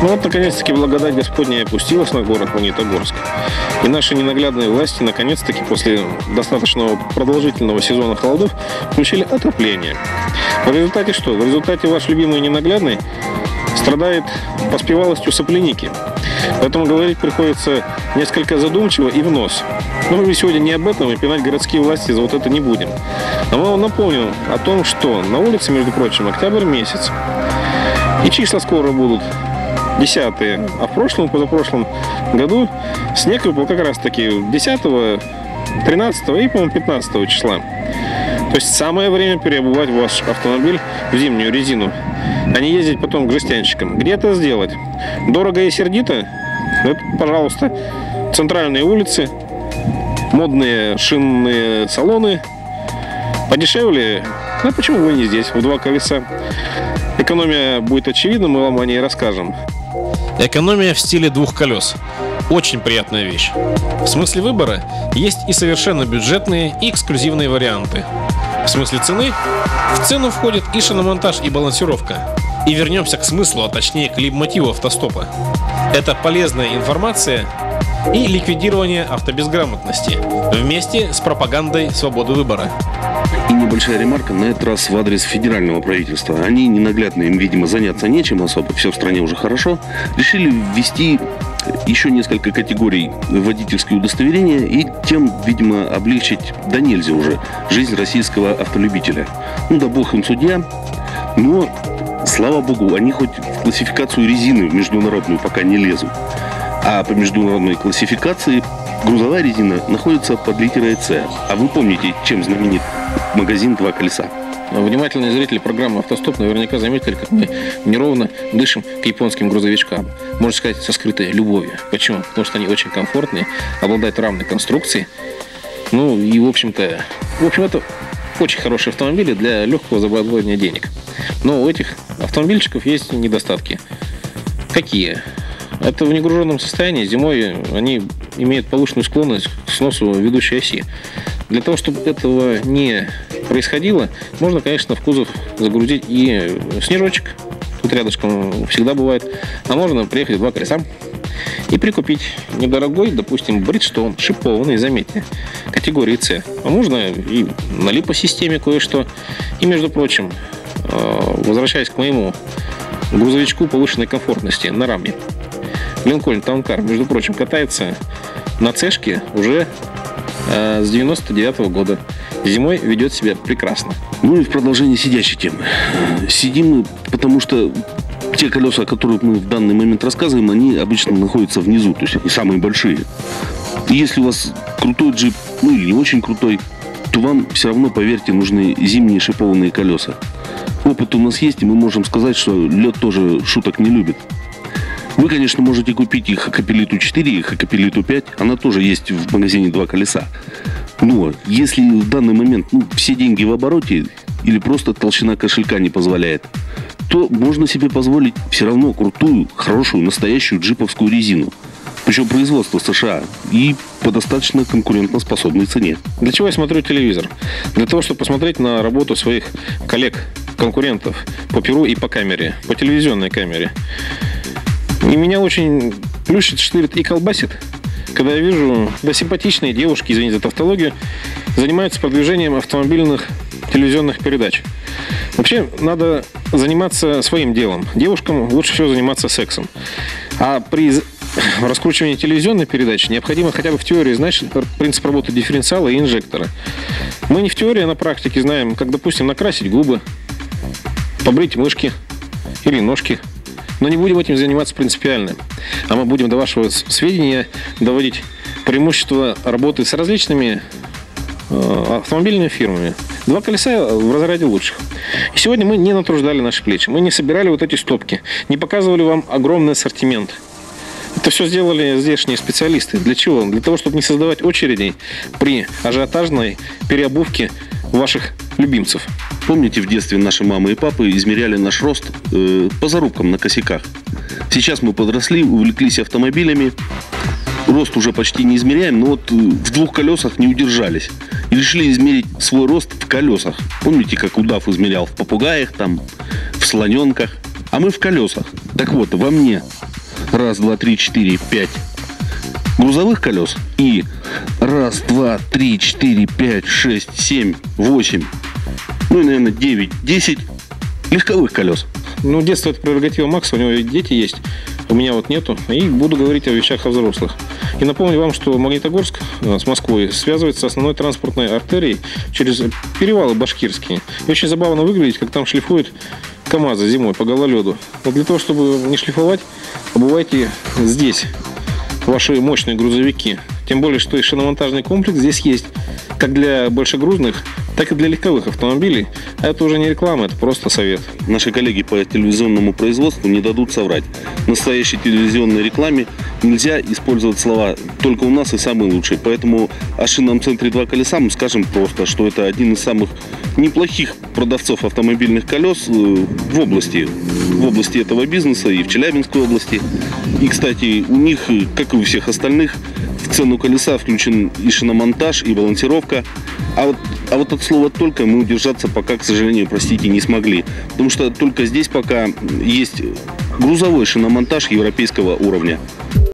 Ну вот, наконец-таки, благодать Господня опустилась на город Магнитогорск. И наши ненаглядные власти, наконец-таки, после достаточно продолжительного сезона холодов, включили отопление. В результате что? В результате ваш любимый ненаглядный страдает поспевалостью сопляники. Поэтому говорить приходится несколько задумчиво и в нос. Но мы сегодня не об этом, и пинать городские власти за вот это не будем. А мы вам напомним о том, что на улице, между прочим, октябрь месяц. И числа скоро будут 10-е. А в прошлом, позапрошлом году снег выпал как раз таки 10-го, 13-го и, по-моему, 15 числа. То есть самое время переобувать ваш автомобиль в зимнюю резину, а не ездить потом к жестянщикам. Где это сделать? Дорого и сердито? Вот, пожалуйста, центральные улицы, модные шинные салоны. Подешевле? Ну, почему бы и не здесь, в 2 колеса? Экономия будет очевидна, мы вам о ней расскажем. Экономия в стиле 2 колес. Очень приятная вещь. В смысле выбора есть и совершенно бюджетные, и эксклюзивные варианты. В смысле цены в цену входит и шиномонтаж, и балансировка. И вернемся к смыслу, а точнее к лейтмотиву автостопа. Это полезная информация и ликвидирование автобезграмотности вместе с пропагандой свободы выбора. И небольшая ремарка на этот раз в адрес федерального правительства. Они ненаглядно, им, видимо, заняться нечем особо, все в стране уже хорошо. Решили ввести еще несколько категорий водительские удостоверения и тем, видимо, облегчить да нельзя уже жизнь российского автолюбителя. Ну да бог им судья, но, слава богу, они хоть в классификацию резины международную пока не лезут. А по международной классификации грузовая резина находится под литерой С. А вы помните, чем знаменит магазин «Два колеса»? Внимательные зрители программы «Автостоп» наверняка заметили, как мы неровно дышим к японским грузовичкам. Можно сказать, со скрытой любовью. Почему? Потому что они очень комфортные, обладают равной конструкцией. Ну и, в общем, это очень хорошие автомобили для легкого забрасывания денег. Но у этих автомобильчиков есть недостатки. Какие? Это в негруженном состоянии. Зимой они имеют повышенную склонность к сносу ведущей оси. Для того, чтобы этого не происходило, можно, конечно, в кузов загрузить и снежочек. Тут рядышком всегда бывает. А можно приехать в 2 колеса и прикупить недорогой, допустим, Bridgestone, шипованный, заметьте, категории С. А можно и на липосистеме кое-что. И, между прочим, возвращаясь к моему грузовичку повышенной комфортности на раме, Линкольн Таункар, между прочим, катается на цешке уже с 99-го года. Зимой ведет себя прекрасно. Ну и в продолжении сидящей темы. Сидим мы, потому что те колеса, о которых мы в данный момент рассказываем, они обычно находятся внизу, то есть они самые большие. И если у вас крутой джип, ну или не очень крутой, то вам все равно, поверьте, нужны зимние шипованные колеса. Опыт у нас есть, и мы можем сказать, что лед тоже шуток не любит. Вы, конечно, можете купить и Хакапелиту 4, и Хакапелиту 5. Она тоже есть в магазине «Два колеса». Но если в данный момент все деньги в обороте или просто толщина кошелька не позволяет, то можно себе позволить все равно крутую, хорошую, настоящую джиповскую резину. Причем производство США и по достаточно конкурентоспособной цене. Для чего я смотрю телевизор? Для того, чтобы посмотреть на работу своих коллег, конкурентов по перу и по камере, по телевизионной камере. И меня очень плющит, штырит и колбасит, когда я вижу, да, симпатичные девушки, извините за тавтологию, занимаются продвижением автомобильных телевизионных передач. Вообще, надо заниматься своим делом. Девушкам лучше всего заниматься сексом. А при раскручивании телевизионной передачи необходимо хотя бы в теории знать принцип работы дифференциала и инжектора. Мы не в теории, а на практике знаем, как, допустим, накрасить губы, побрить мышки или ножки. Но не будем этим заниматься принципиально. А мы будем до вашего сведения доводить преимущество работы с различными автомобильными фирмами. «Два колеса» в разряде лучших. И сегодня мы не натруждали наши плечи. Мы не собирали вот эти стопки. Не показывали вам огромный ассортимент. Это все сделали здешние специалисты. Для чего? Для того, чтобы не создавать очередей при ажиотажной переобувке ваших любимцев. Помните, в детстве наши мамы и папы измеряли наш рост по зарубкам на косяках? Сейчас мы подросли, увлеклись автомобилями. Рост уже почти не измеряем, но вот в 2 колесах не удержались. И решили измерить свой рост в колесах. Помните, как удав измерял в попугаях, там, в слоненках? А мы в колесах. Так вот, во мне раз, два, три, четыре, пять грузовых колес и раз, два, три, четыре, пять, шесть, семь, восемь, ну и, наверное, 9, 10 легковых колес. Ну, детство — это прерогатива Макса, у него дети есть, у меня вот нету. И буду говорить о вещах о взрослых. И напомню вам, что Магнитогорск с Москвой связывается с основной транспортной артерией через перевалы башкирские. И очень забавно выглядеть, как там шлифуют КАМАЗы зимой по гололеду. Но для того, чтобы не шлифовать, обувайте здесь ваши мощные грузовики. Тем более, что и шиномонтажный комплекс здесь есть как для большегрузных, так и для легковых автомобилей. А это уже не реклама, это просто совет. Наши коллеги по телевизионному производству не дадут соврать. В настоящей телевизионной рекламе нельзя использовать слова «только у нас и самый лучший». Поэтому о шинном центре «Два колеса» мы скажем просто, что это один из самых неплохих продавцов автомобильных колес в области этого бизнеса и в Челябинской области. И, кстати, у них, как и у всех остальных, в цену колеса включен и шиномонтаж, и балансировка. А вот от слова «только» мы удержаться пока, к сожалению, простите, не смогли. Потому что только здесь пока есть грузовой шиномонтаж европейского уровня.